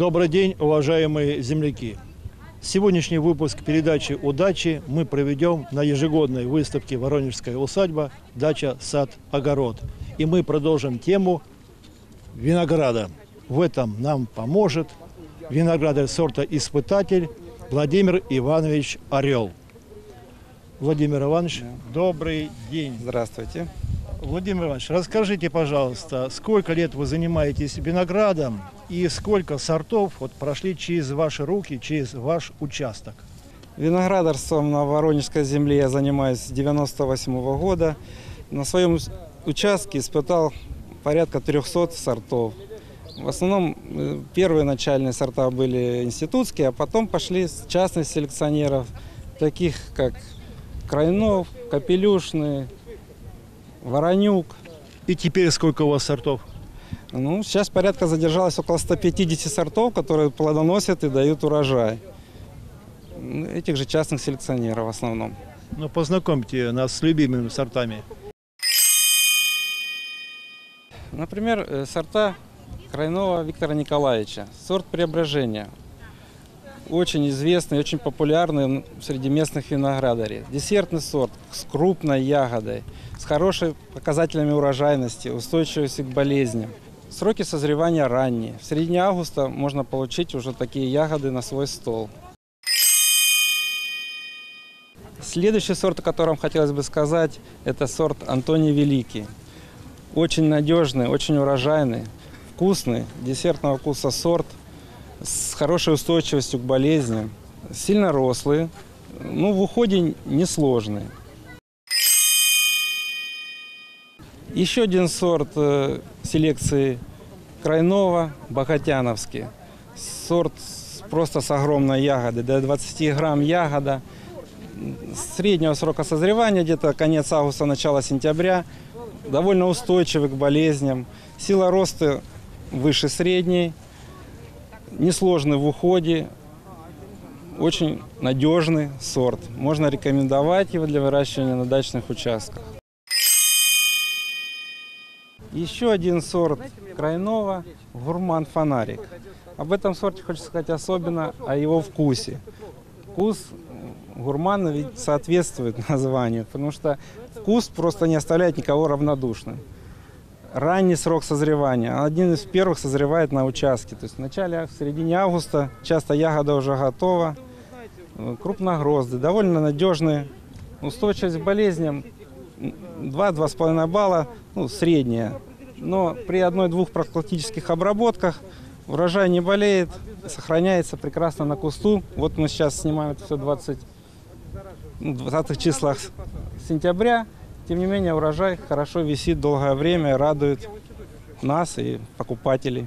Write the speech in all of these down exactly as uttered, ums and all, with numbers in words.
Добрый день, уважаемые земляки! Сегодняшний выпуск передачи «Удачи» мы проведем на ежегодной выставке «Воронежская усадьба. Дача, сад, огород». И мы продолжим тему винограда. В этом нам поможет виноградарь сорта «Испытатель» Владимир Иванович Орел. Владимир Иванович, да. Добрый день. Здравствуйте. Владимир Иванович, расскажите, пожалуйста, сколько лет вы занимаетесь виноградом и сколько сортов вот прошли через ваши руки, через ваш участок? Виноградарством на Воронежской земле я занимаюсь с девяносто восьмого года. На своем участке испытал порядка трёхсот сортов. В основном первые начальные сорта были институтские, а потом пошли частных селекционеров, таких как Крайнов, Капелюшный, Воронюк. И теперь сколько у вас сортов? Ну, сейчас порядка задержалось около ста пятидесяти сортов, которые плодоносят и дают урожай. Этих же частных селекционеров в основном. Ну, познакомьте нас с любимыми сортами. Например, сорта Крайнова Виктора Николаевича. Сорт Преображения. Очень известный, очень популярный среди местных виноградарей. Десертный сорт с крупной ягодой, с хорошими показателями урожайности, устойчивости к болезням. Сроки созревания ранние. В середине августа можно получить уже такие ягоды на свой стол. Следующий сорт, о котором хотелось бы сказать, это сорт Антоний Великий. Очень надежный, очень урожайный, вкусный, десертного вкуса сорт, с хорошей устойчивостью к болезням, сильно рослый, ну, в уходе несложный. Еще один сорт э, селекции Крайнова, Бахатяновский. Сорт просто с огромной ягодой, до двадцати грамм ягода. Среднего срока созревания, где-то конец августа, начало сентября. Довольно устойчивый к болезням. Сила роста выше средней. Несложный в уходе. Очень надежный сорт. Можно рекомендовать его для выращивания на дачных участках. Еще один сорт Крайнова – Гурман Фонарик. Об этом сорте хочется сказать особенно о его вкусе. Вкус гурмана ведь соответствует названию, потому что вкус просто не оставляет никого равнодушным. Ранний срок созревания. Один из первых созревает на участке. То есть в начале, в середине августа часто ягода уже готова. Крупногроздый, довольно надежный. Устойчивость к болезням два-два с половиной балла, ну, средняя. Но при одной-двух профилактических обработках урожай не болеет, сохраняется прекрасно на кусту. Вот мы сейчас снимаем это все в двадцатых числах сентября. Тем не менее, урожай хорошо висит долгое время, радует нас и покупателей.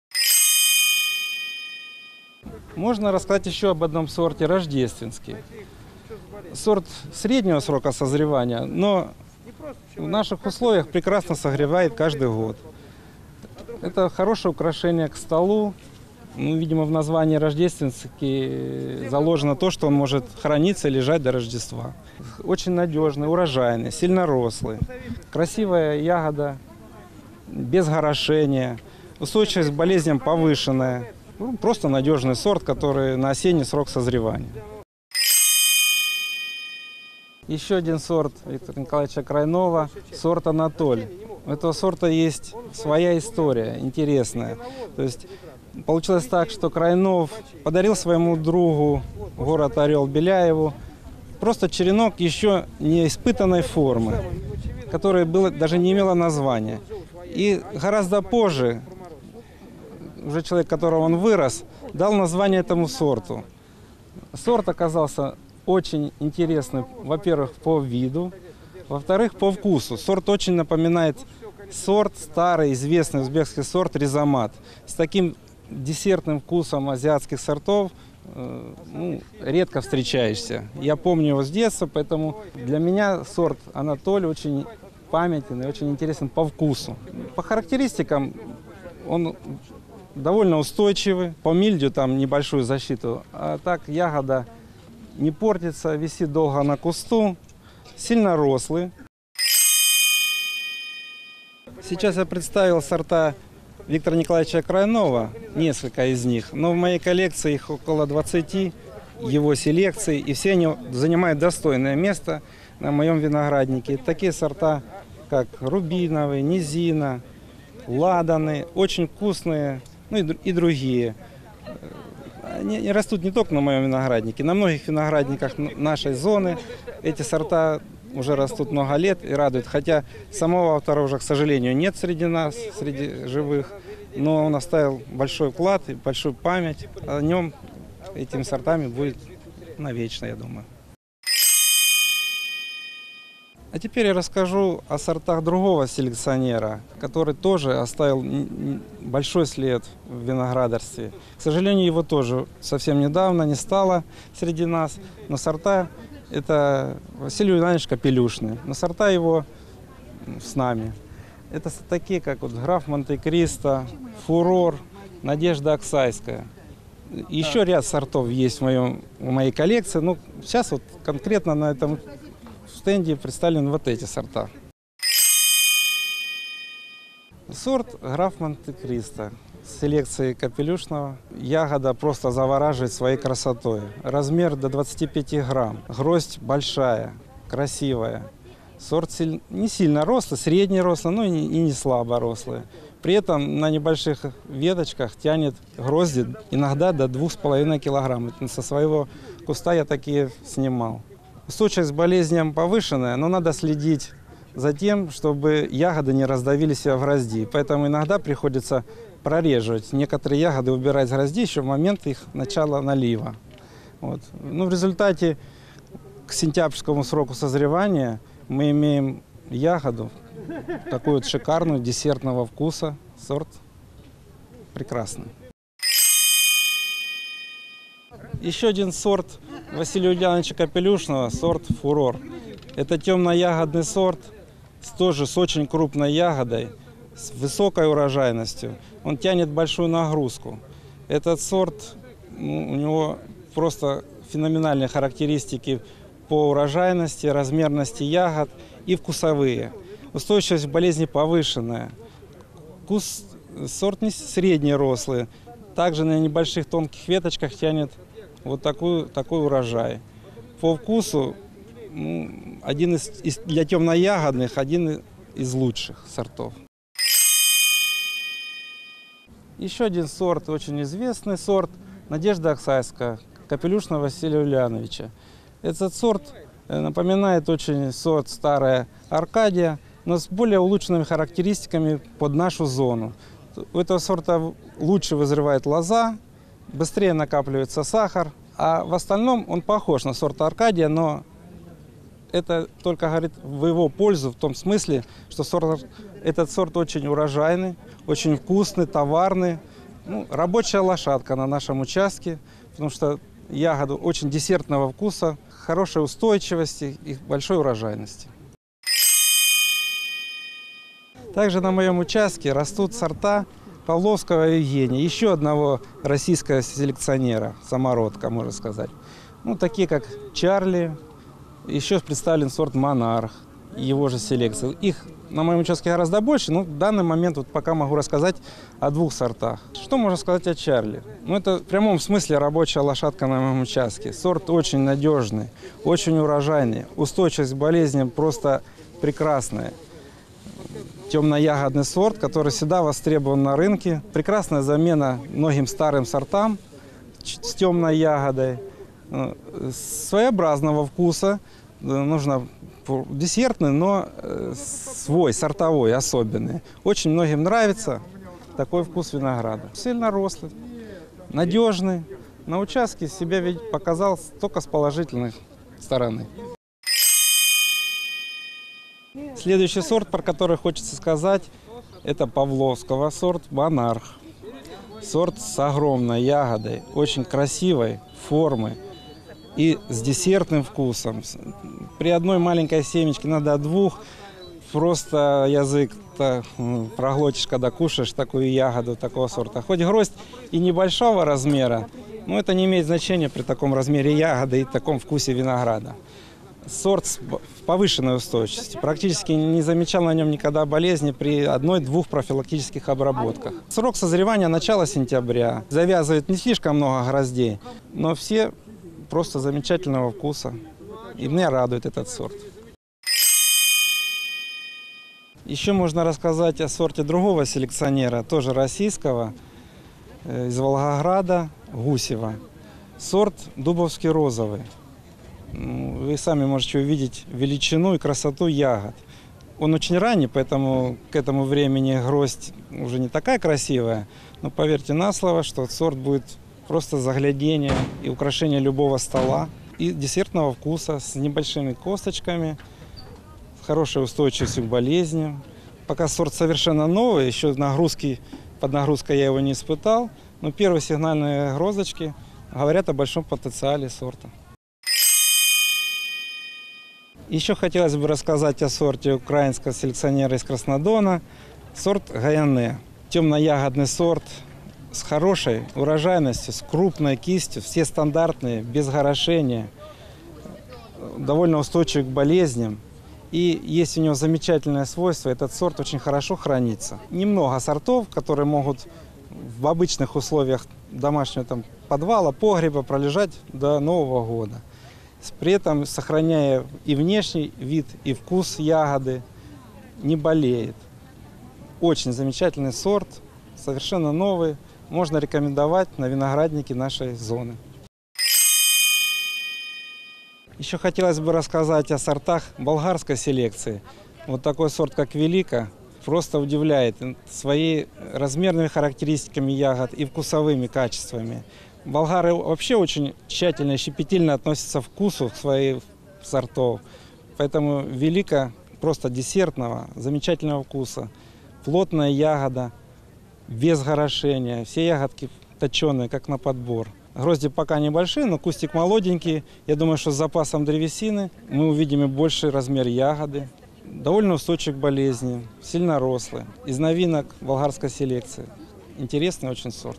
Можно рассказать еще об одном сорте – рождественский. Сорт среднего срока созревания, но в наших условиях прекрасно согревает каждый год. Это хорошее украшение к столу. Ну, видимо, в названии рождественский заложено то, что он может храниться и лежать до Рождества. Очень надежный, урожайный, сильно рослый. Красивая ягода, без горошения, устойчивость к болезням повышенная. Ну, просто надежный сорт, который на осенний срок созревания. Еще один сорт Виктора Николаевича Крайнова, сорт Анатоль. У этого сорта есть своя история интересная. То есть получилось так, что Крайнов подарил своему другу город Орел Беляеву просто черенок еще не испытанной формы, которая было, даже не имела названия. И гораздо позже уже человек, которого он вырос, дал название этому сорту. Сорт оказался очень интересный, во-первых, по виду, во-вторых, по вкусу. Сорт очень напоминает сорт, старый, известный узбекский сорт Ризомат. С таким десертным вкусом азиатских сортов э, ну, редко встречаешься. Я помню его с детства, поэтому для меня сорт Анатоль очень памятен и очень интересен по вкусу. По характеристикам он довольно устойчивый, по мильдию там небольшую защиту, а так ягода не портится, висит долго на кусту, сильно рослый. Сейчас я представил сорта Виктора Николаевича Крайнова, несколько из них, но в моей коллекции их около двадцати, его селекций, и все они занимают достойное место на моем винограднике. Такие сорта, как рубиновый, низина, ладаны, очень вкусные, ну и, и другие. Они, они растут не только на моем винограднике, на многих виноградниках нашей зоны эти сорта уже растут много лет и радуют. Хотя самого автора уже, к сожалению, нет среди нас, среди живых, но он оставил большой вклад и большую память. О нем этими сортами будет навечно, я думаю. А теперь я расскажу о сортах другого селекционера, который тоже оставил большой след в виноградарстве. К сожалению, его тоже совсем недавно не стало среди нас, но сорта это Василий Иванович Капелюшный, но сорта его с нами. Это такие, как вот граф Монте-Кристо, Фурор, Надежда Оксайская. Еще ряд сортов есть в, моем, в моей коллекции. Ну, сейчас вот конкретно на этом стенде представлены вот эти сорта. Сорт граф Монте-Кристо с селекцией Капелюшного. Ягода просто завораживает своей красотой. Размер до двадцати пяти грамм. Гроздь большая, красивая. Сорт не сильно рослый, средний рослый, но и не слабо рослый. При этом на небольших веточках тянет грозди иногда до двух с половиной килограмм. Со своего куста я такие снимал. Устойчивость к болезням повышенная, но надо следить за тем, чтобы ягоды не раздавили себя в грозди. Поэтому иногда приходится прореживать некоторые ягоды, убирать с грозди еще в момент их начала налива. Вот. Ну, в результате к сентябрьскому сроку созревания мы имеем ягоду, такую вот шикарную, десертного вкуса, сорт прекрасный. Еще один сорт Василия Ульяновича Капелюшного, сорт Фурор. Это темно-ягодный сорт, тоже с очень крупной ягодой, с высокой урожайностью. Он тянет большую нагрузку. Этот сорт, ну, у него просто феноменальные характеристики по урожайности, размерности ягод и вкусовые. Устойчивость к болезни повышенная. Вкус, сорт не средний рослый. Также на небольших тонких веточках тянет вот такой, такой урожай. По вкусу ну, один из, из, для темноягодных один из лучших сортов. Еще один сорт, очень известный сорт, Надежда Оксайская, Капелюшного Василия Ульяновича. Этот сорт напоминает очень сорт старая Аркадия, но с более улучшенными характеристиками под нашу зону. У этого сорта лучше вызревает лоза, быстрее накапливается сахар, а в остальном он похож на сорт Аркадия, но это только говорит в его пользу в том смысле, что сорт, этот сорт очень урожайный, очень вкусный, товарный. Ну, рабочая лошадка на нашем участке, потому что ягода очень десертного вкуса, хорошей устойчивости и большой урожайности. Также на моем участке растут сорта Павловского Евгения, еще одного российского селекционера, самородка, можно сказать. Ну, такие как Чарли, еще представлен сорт Монарх, его же селекции. Их на моем участке гораздо больше, но в данный момент вот пока могу рассказать о двух сортах. Что можно сказать о Чарли? Ну, это в прямом смысле рабочая лошадка на моем участке. Сорт очень надежный, очень урожайный, устойчивость к болезням просто прекрасная. Темноягодный сорт, который всегда востребован на рынке. Прекрасная замена многим старым сортам с темной ягодой. Своеобразного вкуса. Нужно десертный, но свой, сортовой, особенный. Очень многим нравится такой вкус винограда. Сильно рослый, надежный. На участке себя ведь показал только с положительной стороны. Следующий сорт, про который хочется сказать, это Павловского сорт Монарх. Сорт с огромной ягодой, очень красивой формы и с десертным вкусом. При одной маленькой семечке, надо двух, просто язык проглотишь, когда кушаешь такую ягоду такого сорта. Хоть гроздь и небольшого размера, но это не имеет значения при таком размере ягоды и таком вкусе винограда. Сорт с повышенной устойчивостью. Практически не замечал на нем никогда болезни при одной-двух профилактических обработках. Срок созревания начало сентября. Завязывает не слишком много гроздей, но все просто замечательного вкуса. И меня радует этот сорт. Еще можно рассказать о сорте другого селекционера, тоже российского, из Волгограда, Гусева. Сорт Дубовский розовый. Вы сами можете увидеть величину и красоту ягод. Он очень ранний, поэтому к этому времени гроздь уже не такая красивая. Но поверьте на слово, что сорт будет просто заглядение и украшение любого стола. И десертного вкуса, с небольшими косточками, с хорошей устойчивостью к болезням. Пока сорт совершенно новый, еще нагрузки, под нагрузкой я его не испытал. Но первые сигнальные грозочки говорят о большом потенциале сорта. Еще хотелось бы рассказать о сорте украинского селекционера из Краснодона, сорт Гаяне. Темно-ягодный сорт с хорошей урожайностью, с крупной кистью, все стандартные, без горошения, довольно устойчивый к болезням. И есть у него замечательное свойство, этот сорт очень хорошо хранится. Немного сортов, которые могут в обычных условиях домашнего там, подвала, погреба пролежать до Нового года. При этом, сохраняя и внешний вид, и вкус ягоды, не болеет. Очень замечательный сорт, совершенно новый. Можно рекомендовать на винограднике нашей зоны. Еще хотелось бы рассказать о сортах болгарской селекции. Вот такой сорт, как Велика, просто удивляет своими размерными характеристиками ягод и вкусовыми качествами. Болгары вообще очень тщательно и щепетильно относятся к вкусу своих сортов. Поэтому Велика просто десертного, замечательного вкуса. Плотная ягода, без горошения. Все ягодки точеные, как на подбор. Грозди пока небольшие, но кустик молоденький. Я думаю, что с запасом древесины мы увидим и больший размер ягоды. Довольно устойчив к болезни, сильно рослый. Из новинок болгарской селекции. Интересный очень сорт.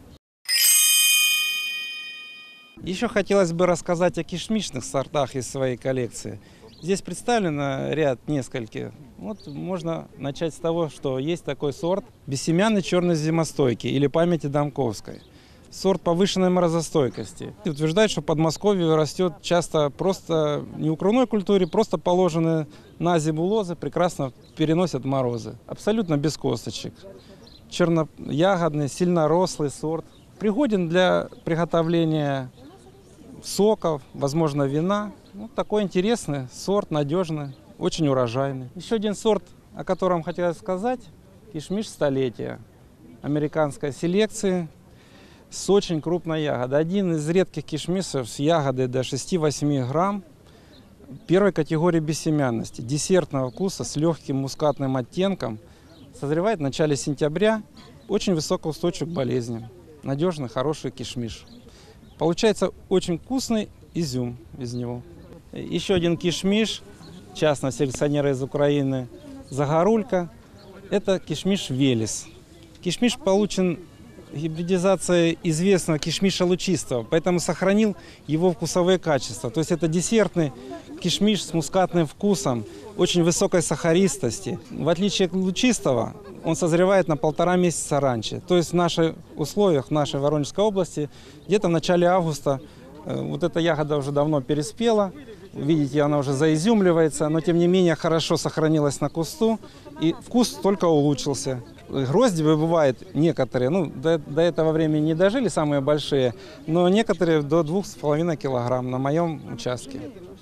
Еще хотелось бы рассказать о кишмишных сортах из своей коллекции. Здесь представлено ряд нескольких. Вот можно начать с того, что есть такой сорт бессемянный черный зимостойкий или памяти Домковской. Сорт повышенной морозостойкости. И утверждают, что в Подмосковье растет часто просто не в крупной культуре, просто положенные на зиму лозы, прекрасно переносят морозы. Абсолютно без косточек. Черноягодный, сильно рослый сорт. Пригоден для приготовления соков, возможно, вина. Вот такой интересный сорт, надежный, очень урожайный. Еще один сорт, о котором хотелось сказать, кишмиш столетия американской селекции с очень крупной ягодой. Один из редких кишмишев с ягодой до шести-восьми грамм первой категории бессемянности, десертного вкуса с легким мускатным оттенком. Созревает в начале сентября, очень высокоустойчив к болезням. Надежный, хороший кишмиш. Получается очень вкусный изюм из него. Еще один кишмиш, частного селекционера из Украины, Загорулька. Это кишмиш Велес. Кишмиш получен гибридизацией известного кишмиша лучистого, поэтому сохранил его вкусовые качества. То есть это десертный кишмиш с мускатным вкусом, очень высокой сахаристости. В отличие от лучистого, он созревает на полтора месяца раньше. То есть в наших условиях, в нашей Воронежской области, где-то в начале августа вот эта ягода уже давно переспела. Видите, она уже заизюмливается, но тем не менее хорошо сохранилась на кусту, и вкус только улучшился. Грозди бывают некоторые, ну, до, до этого времени не дожили самые большие, но некоторые до двух с половиной килограмм на моем участке.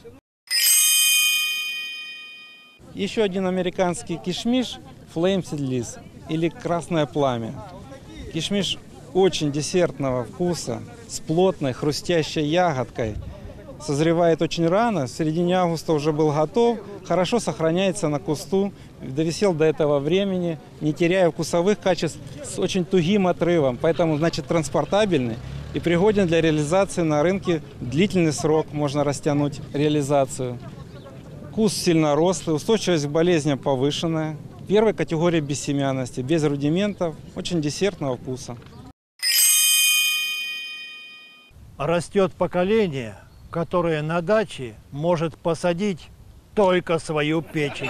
Еще один американский кишмиш Flame Seedless или красное пламя. Кишмиш очень десертного вкуса, с плотной хрустящей ягодкой. Созревает очень рано, в середине августа уже был готов, хорошо сохраняется на кусту, довисел до этого времени, не теряя вкусовых качеств, с очень тугим отрывом, поэтому, значит, транспортабельный и пригоден для реализации на рынке. Длительный срок можно растянуть реализацию. Куст сильно рослый, устойчивость к болезням повышенная, первой категории бессемянности, без рудиментов, очень десертного вкуса. Растет поколение, которое на даче может посадить только свою печень.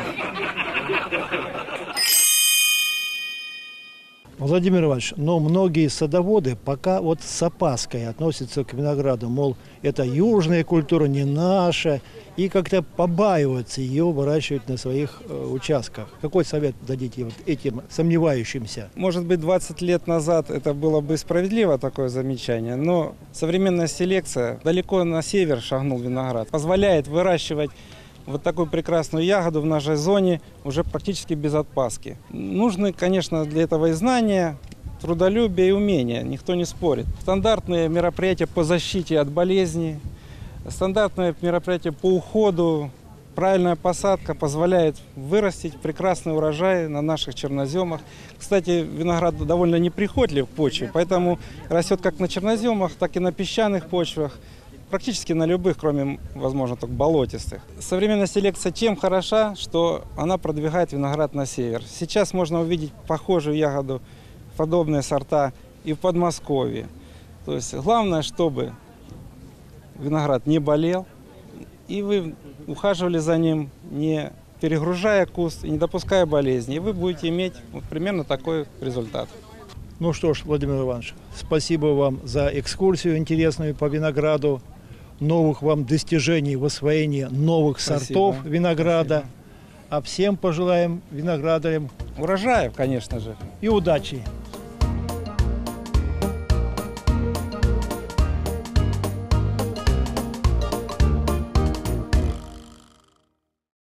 Владимир Иванович, но многие садоводы пока вот с опаской относятся к винограду, мол, это южная культура, не наша, и как-то побаиваются ее выращивать на своих э, участках. Какой совет дадите вот этим сомневающимся? Может быть, двадцать лет назад это было бы справедливо, такое замечание, но современная селекция, далеко на север шагнул виноград, позволяет выращивать вот такую прекрасную ягоду в нашей зоне уже практически без отпаски. Нужны, конечно, для этого и знания, трудолюбие и умения, никто не спорит. Стандартные мероприятия по защите от болезней, стандартные мероприятия по уходу, правильная посадка позволяет вырастить прекрасный урожай на наших черноземах. Кстати, виноград довольно неприхотлив в почве, поэтому растет как на черноземах, так и на песчаных почвах. Практически на любых, кроме, возможно, только болотистых. Современная селекция чем хороша, что она продвигает виноград на север. Сейчас можно увидеть похожую ягоду, подобные сорта и в Подмосковье. То есть главное, чтобы виноград не болел, и вы ухаживали за ним, не перегружая куст и не допуская болезней. И вы будете иметь вот примерно такой результат. Ну что ж, Владимир Иванович, спасибо вам за экскурсию интересную по винограду. Новых вам достижений в освоении новых Спасибо. сортов винограда. Спасибо. А всем пожелаем виноградарям Урожаев, конечно же. и удачи.